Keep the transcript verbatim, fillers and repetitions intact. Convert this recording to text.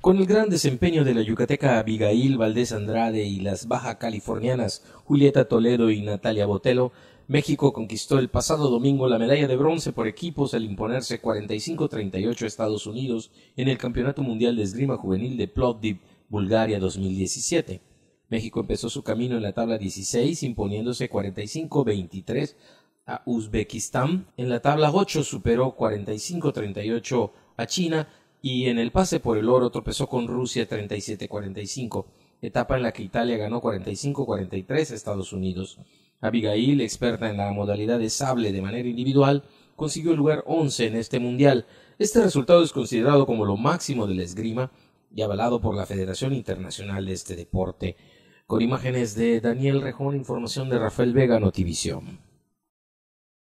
Con el gran desempeño de la yucateca Abigail Valdés Andrade y las baja californianas Julieta Toledo y Natalia Botello, México conquistó el pasado domingo la medalla de bronce por equipos al imponerse cuarenta y cinco a treinta y ocho a Estados Unidos en el Campeonato Mundial de Esgrima Juvenil de Plovdiv, Bulgaria dos mil diecisiete. México empezó su camino en la tabla dieciséis imponiéndose cuarenta y cinco a veintitrés a Uzbekistán. En la tabla ocho superó cuarenta y cinco a treinta y ocho a China y en el pase por el oro tropezó con Rusia treinta y siete a cuarenta y cinco, etapa en la que Italia ganó cuarenta y cinco a cuarenta y tres a Estados Unidos. Abigail, experta en la modalidad de sable de manera individual, consiguió el lugar once en este mundial. Este resultado es considerado como lo máximo de la esgrima y avalado por la Federación Internacional de este deporte. Con imágenes de Daniel Rejón, información de Rafael Vega, Notivisión.